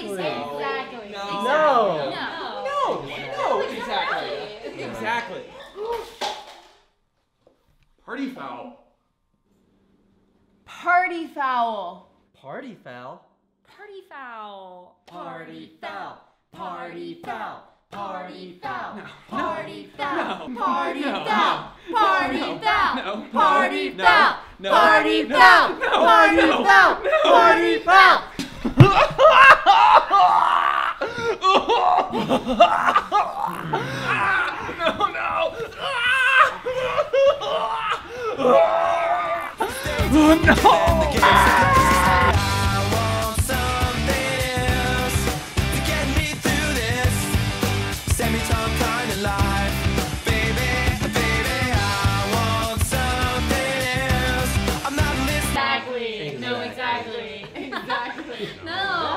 Exactly. No, exactly. Party foul. Party foul. Party foul? Party foul. Party foul. Party foul. Party foul. Party foul. No. Party No. foul. Party No. foul. No. Party No. foul. No. Party No. foul. No. Party No. foul. No. Party foul. Exactly. No, exactly. No.